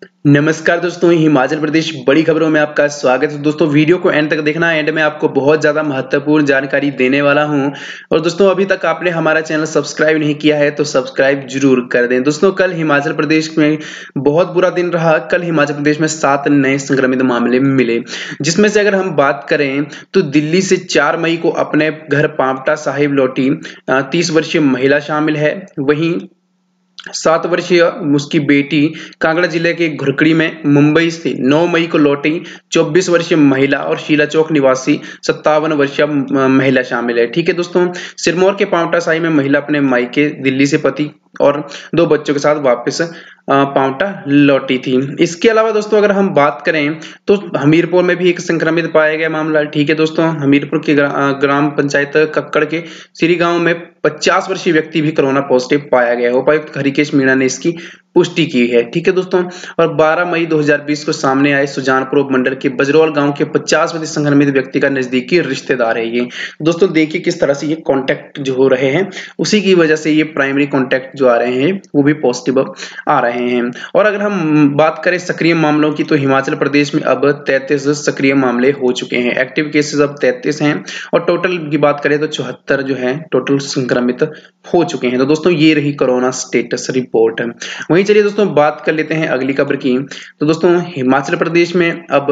नमस्कार दोस्तों, हिमाचल प्रदेश बड़ी खबरों में आपका स्वागत है। दोस्तों वीडियो को एंड तक देखना, एंड में आपको बहुत ज़्यादा महत्वपूर्ण जानकारी देने वाला हूं। और दोस्तों अभी तक आपने हमारा चैनल सब्सक्राइब नहीं किया है तो सब्सक्राइब जरूर कर दें। दोस्तों कल हिमाचल प्रदेश में बहुत बुरा दिन रहा। कल हिमाचल प्रदेश में 7 नए संक्रमित मामले मिले, जिसमें से अगर हम बात करें तो दिल्ली से 4 मई को अपने घर पांवटा साहिब लौटी 30 वर्षीय महिला शामिल है। वहीं 7 वर्षीय उसकी बेटी कांगड़ा जिले के घुरकड़ी में मुंबई से 9 मई को लौटी 24 वर्षीय महिला और शीला चौक निवासी 57 वर्षीय महिला शामिल है। ठीक है दोस्तों, सिरमौर के पांवटा साहिब में महिला अपने मायके दिल्ली से पति और 2 बच्चों के साथ वापस पांवटा लौटी थी। इसके अलावा दोस्तों अगर हम बात करें तो हमीरपुर में भी एक संक्रमित पाया गया मामला। ठीक है दोस्तों, हमीरपुर के ग्राम पंचायत कक्कड़ के सिरी गांव में 50 वर्षीय व्यक्ति भी कोरोना पॉजिटिव पाया गया है। उपायुक्त हरिकेश मीणा ने इसकी पुष्टि की है। ठीक है दोस्तों, और 12 मई 2020 को सामने आए सुजानपुर उपमंडल के बजरौल गांव के 50 संक्रमित व्यक्ति का नजदीकी रिश्तेदार है ये। दोस्तों देखिए किस तरह से ये कॉन्टेक्ट जो हो रहे हैं, उसी की वजह से ये प्राइमरी कॉन्टेक्ट जो आ रहे हैं वो भी पॉजिटिव आ रहे हैं। और अगर हम बात करें सक्रिय मामलों की तो हिमाचल प्रदेश में अब 33 सक्रिय मामले हो चुके हैं। एक्टिव केसेस अब 33 हैं और टोटल की बात करें तो 74 जो है टोटल संक्रमित हो चुके हैं। तो दोस्तों ये रही कोरोना स्टेटस रिपोर्ट। वहीं चलिए दोस्तों बात कर लेते हैं अगली खबर की। तो दोस्तों हिमाचल प्रदेश में अब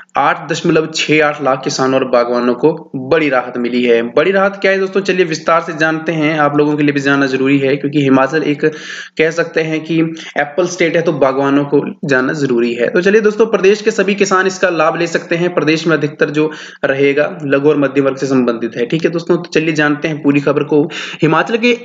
8.68 लाख किसानों और बागवानों को बड़ी राहत मिली है। बड़ी राहत क्या है दोस्तों, चलिए विस्तार से जानते हैं। आप लोगों के लिए भी जानना जरूरी है क्योंकि हिमाचल एक कह सकते हैं कि एप्पल स्टेट है, तो बागवानों को जानना जरूरी है। तो चलिए दोस्तों, प्रदेश के सभी किसान इसका लाभ ले सकते हैं। प्रदेश में अधिकतर जो रहेगा लघु और मध्यम वर्ग से संबंधित है। ठीक है दोस्तों, तो चलिए जानते हैं पूरी खबर को। हिमाचल के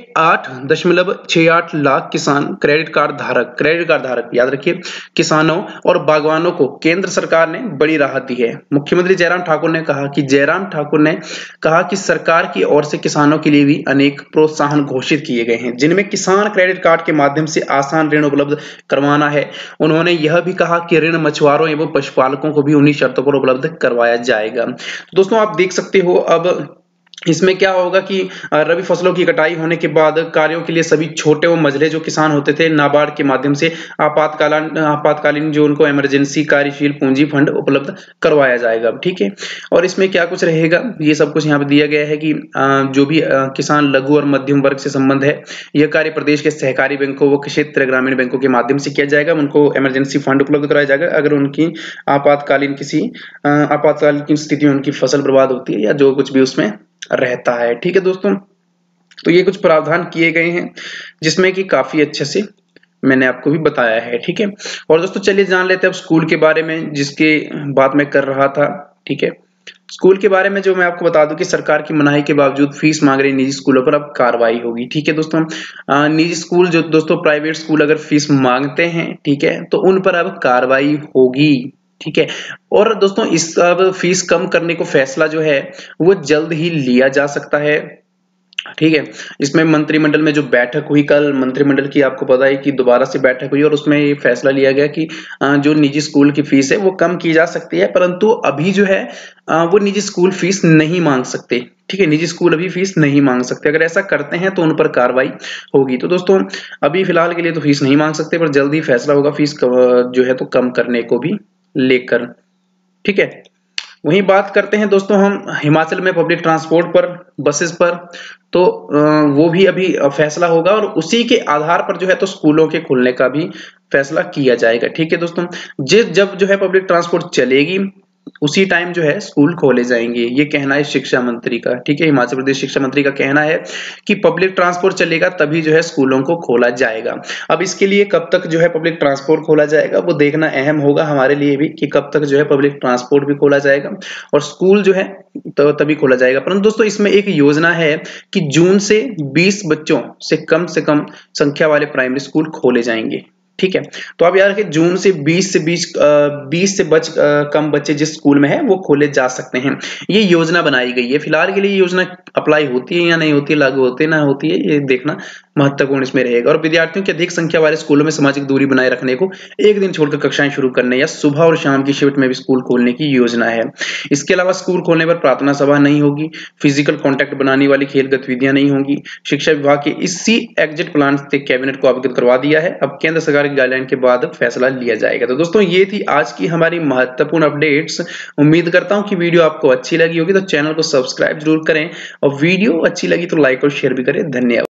8.68 लाख किसान क्रेडिट कार्ड धारक याद रखिए, किसानों और बागवानों को केंद्र सरकार ने बड़ी राहत दी है। मुख्यमंत्री जयराम ठाकुर ने कहा कि सरकार की ओर से किसानों के लिए भी अनेक प्रोत्साहन घोषित किए गए हैं, जिनमें किसान क्रेडिट कार्ड के माध्यम से आसान ऋण उपलब्ध करवाना है। उन्होंने यह भी कहा कि ऋण मछुआरों एवं पशुपालकों को भी उन्हीं शर्तों पर उपलब्ध करवाया जाएगा। तो दोस्तों आप देख सकते हो अब इसमें क्या होगा कि रबी फसलों की कटाई होने के बाद कार्यों के लिए सभी छोटे व मझले जो किसान होते थे, नाबार्ड के माध्यम से आपातकालीन जो उनको इमरजेंसी कार्यशील पूंजी फंड उपलब्ध करवाया जाएगा। ठीक है, और इसमें क्या कुछ रहेगा ये सब कुछ यहाँ पे दिया गया है कि जो भी किसान लघु और मध्यम वर्ग से संबंध है, यह कार्य प्रदेश के सहकारी बैंकों व क्षेत्र ग्रामीण बैंकों के माध्यम से किया जाएगा। उनको इमरजेंसी फंड उपलब्ध कराया जाएगा अगर उनकी आपातकालीन स्थिति में उनकी फसल बर्बाद होती है या जो कुछ भी उसमें रहता है। ठीक है दोस्तों, तो ये कुछ प्रावधान किए गए हैं जिसमें कि काफी अच्छे से मैंने आपको भी बताया है। ठीक है, और दोस्तों चलिए जान लेते हैं अब स्कूल के बारे में, जिसके बात मैं कर रहा था। ठीक है, स्कूल के बारे में जो मैं आपको बता दूं कि सरकार की मनाही के बावजूद फीस मांग रहे निजी स्कूलों पर अब कार्रवाई होगी। ठीक है दोस्तों, निजी स्कूल जो दोस्तों प्राइवेट स्कूल अगर फीस मांगते हैं, ठीक है, तो उन पर अब कार्रवाई होगी। ठीक है, और दोस्तों इस अब फीस कम करने को फैसला जो है वो जल्द ही लिया जा सकता है। ठीक है, इसमें मंत्रिमंडल में जो बैठक हुई कल, मंत्रिमंडल की आपको पता है कि दोबारा से बैठक हुई और उसमें ये फैसला लिया गया कि जो निजी स्कूल की फीस है वो कम की जा सकती है, परंतु अभी जो है वो निजी स्कूल फीस नहीं मांग सकते। ठीक है, निजी स्कूल अभी फीस नहीं मांग सकते। अगर ऐसा करते हैं तो उन पर कार्रवाई होगी। तो दोस्तों अभी फिलहाल के लिए तो फीस नहीं मांग सकते, पर जल्द ही फैसला होगा फीस जो है तो कम करने को भी लेकर। ठीक है, वहीं बात करते हैं दोस्तों हम हिमाचल में पब्लिक ट्रांसपोर्ट पर, बसेस पर, तो वो भी अभी फैसला होगा और उसी के आधार पर जो है तो स्कूलों के खुलने का भी फैसला किया जाएगा। ठीक है दोस्तों, जब जो है पब्लिक ट्रांसपोर्ट चलेगी उसी टाइम जो है स्कूल खोले जाएंगे, ये कहना है शिक्षा मंत्री का। ठीक है, हिमाचल प्रदेश शिक्षा मंत्री का कहना है कि पब्लिक ट्रांसपोर्ट चलेगा तभी जो है स्कूलों को खोला जाएगा। अब इसके लिए कब तक जो है पब्लिक ट्रांसपोर्ट खोला जाएगा वो देखना अहम होगा हमारे लिए भी, कि कब तक जो है पब्लिक ट्रांसपोर्ट भी खोला जाएगा और स्कूल जो है तो तभी खोला जाएगा। परंतु दोस्तों इसमें एक योजना है कि जून से 20 बच्चों से कम संख्या वाले प्राइमरी स्कूल खोले जाएंगे। ठीक है, तो आप याद रखिए जून से 20 से कम बच्चे जिस स्कूल में है वो खोले जा सकते हैं। ये योजना बनाई गई है। फिलहाल के लिए ये योजना अप्लाई होती है या नहीं होती है, लागू होती है ना होती है, ये देखना महत्वपूर्ण इसमें रहेगा। और विद्यार्थियों की अधिक संख्या वाले स्कूलों में सामाजिक दूरी बनाए रखने को एक दिन छोड़कर कक्षाएं शुरू करने या सुबह और शाम की शिफ्ट में भी स्कूल खोलने की योजना है। इसके अलावा स्कूल खोलने पर प्रार्थना सभा नहीं होगी, फिजिकल कॉन्टैक्ट बनाने वाली खेल गतिविधियां नहीं होंगी। शिक्षा विभाग के इसी एग्जिट प्लान से कैबिनेट को अवगत करवा दिया है। अब केंद्र सरकार की गाइडलाइन के बाद फैसला लिया जाएगा। तो दोस्तों ये थी आज की हमारी महत्वपूर्ण अपडेट्स। उम्मीद करता हूं कि वीडियो आपको अच्छी लगी होगी, तो चैनल को सब्सक्राइब जरूर करें और वीडियो अच्छी लगी तो लाइक और शेयर भी करें। धन्यवाद।